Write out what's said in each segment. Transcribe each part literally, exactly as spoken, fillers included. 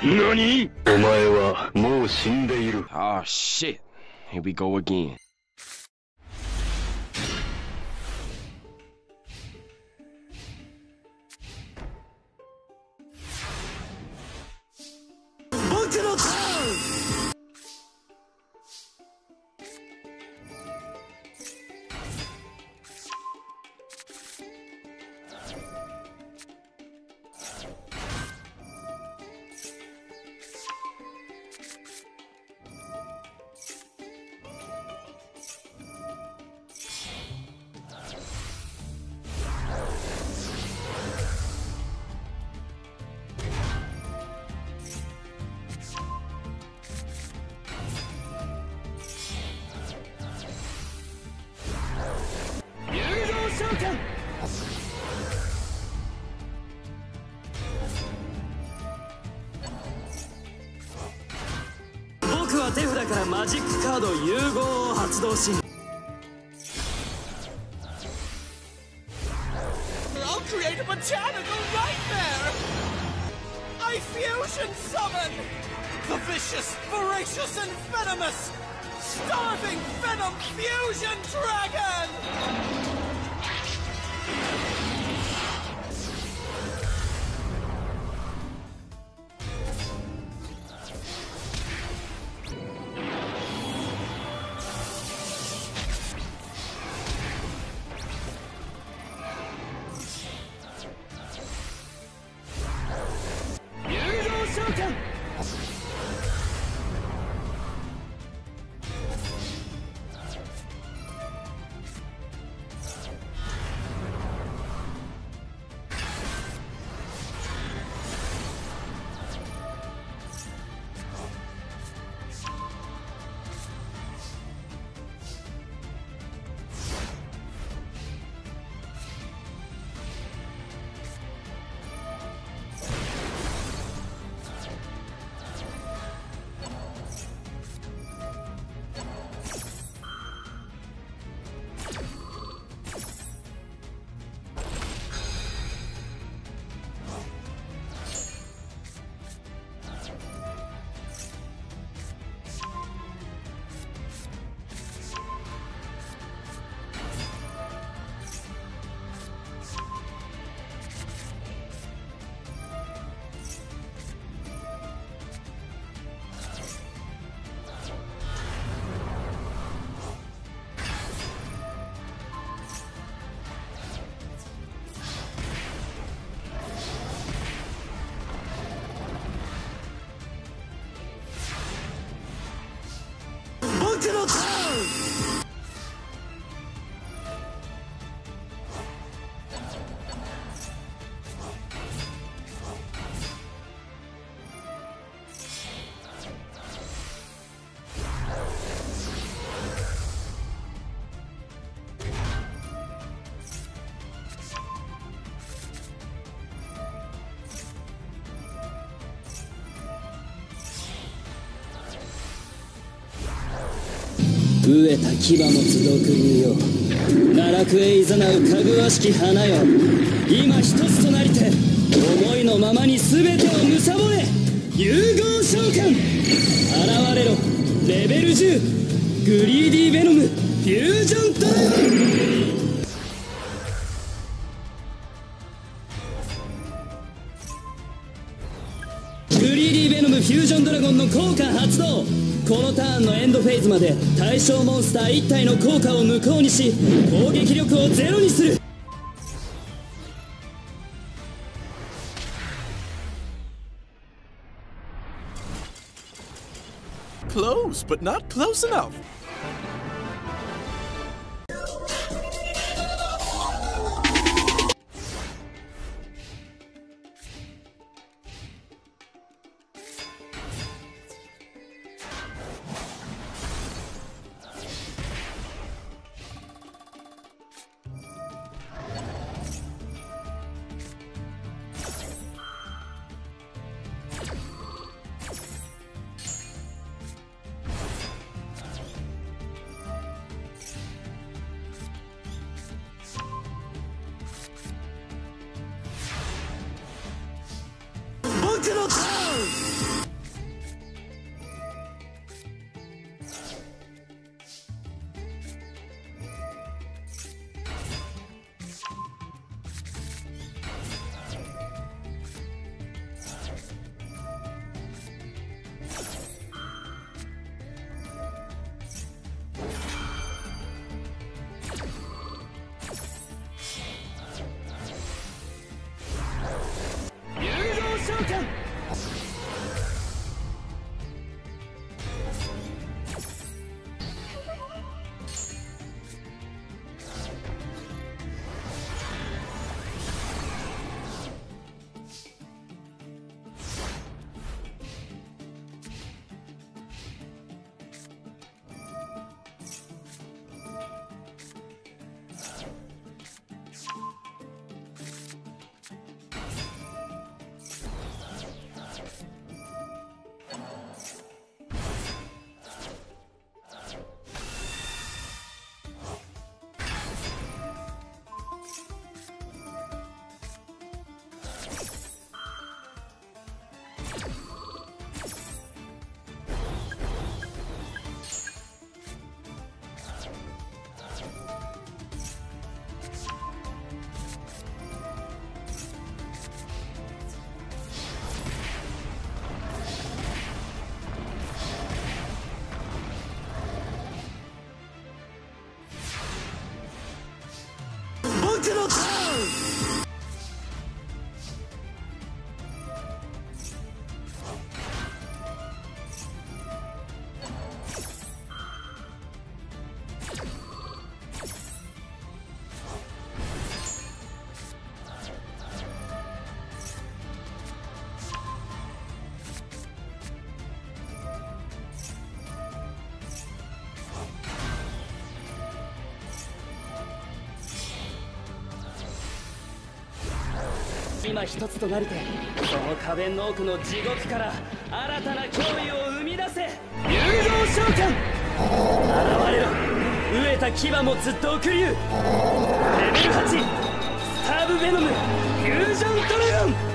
何？お前はもう死んでいる。 Oh shit. Here we go again. 僕のターン。僕は手札からマジックカード融合を発動し、 I'll create a botanical nightmare! I fusion summon the vicious, voracious, and venomous starving venom fusion dragon! Showdown! 僕のターン。飢えた牙の集う国よ、奈落へいざなうかぐわしき花よ、今一つとなりて思いのままに全てを貪れ。融合召喚現れろ。レベルじゅうグリーディーベノムフュージョンドラゴン。グリーディーベノムフュージョンドラゴンの効果発動。このターンのエンドフェーズまで対象モンスターいち体の効果を無効にし、攻撃力をゼロにする。 Close, but not close enough. 僕のターン。今一つとなりて、その壁の奥の地獄から新たな脅威を生み出せ。流動召喚、現れろ。飢えた牙持つ毒竜。レベルはち、スターブベノムフュージョンドラゴン。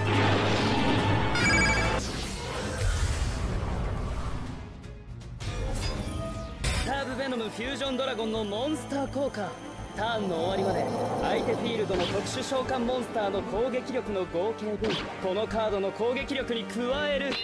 スターブベノムフュージョンドラゴンのモンスター効果。ターンの終わりまで相手フィールドの特殊召喚モンスターの攻撃力の合計分、このカードの攻撃力に加える。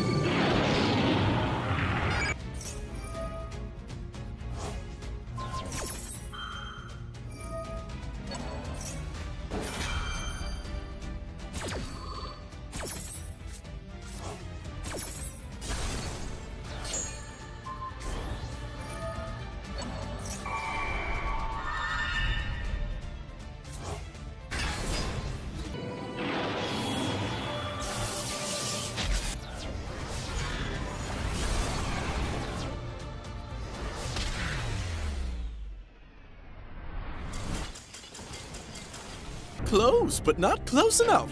Close, but not close enough.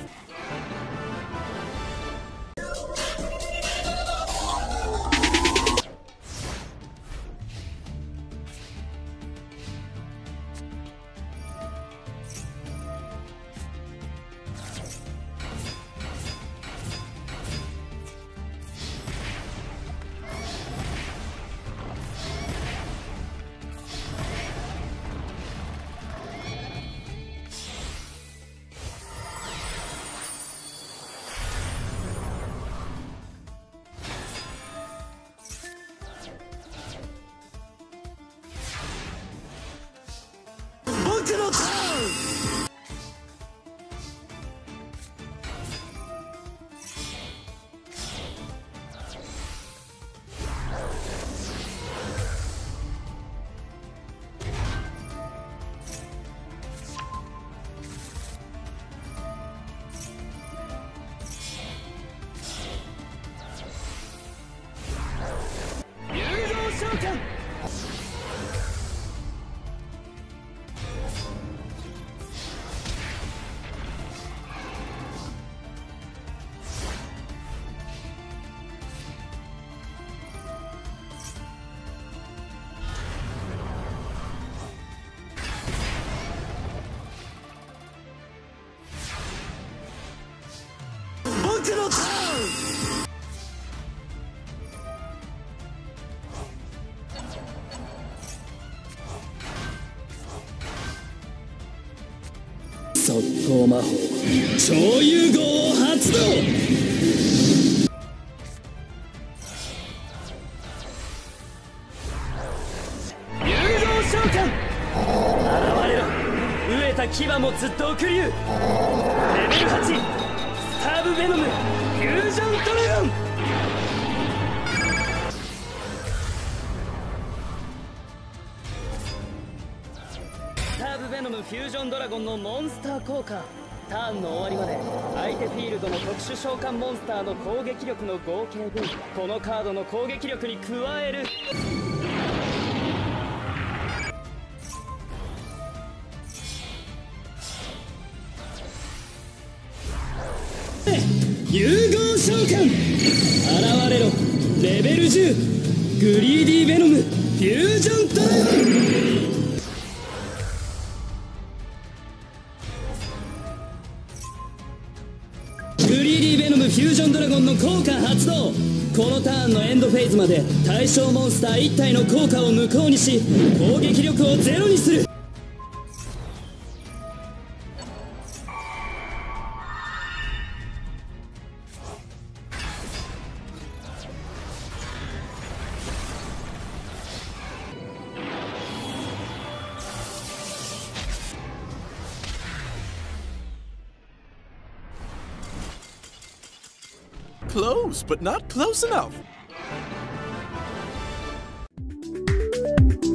速攻魔法超融合を発動。流動召喚、現れろ。飢えた牙持つ毒竜。レベルはち、スターブベノムフュージョンドラゴン。スターブベノムフュージョンドラゴンのモンスター効果。ターンの終わりまで相手フィールドの特殊召喚モンスターの攻撃力の合計分、このカードの攻撃力に加える。融合召喚、現れろ。レベルじゅうグリーディーベノムフュージョンドラゴン。グリーディーベノムフュージョンジョンドラゴンの効果発動。このターンのエンドフェーズまで対象モンスターいち体の効果を無効にし攻撃力をゼロにする。 Close, but not close enough.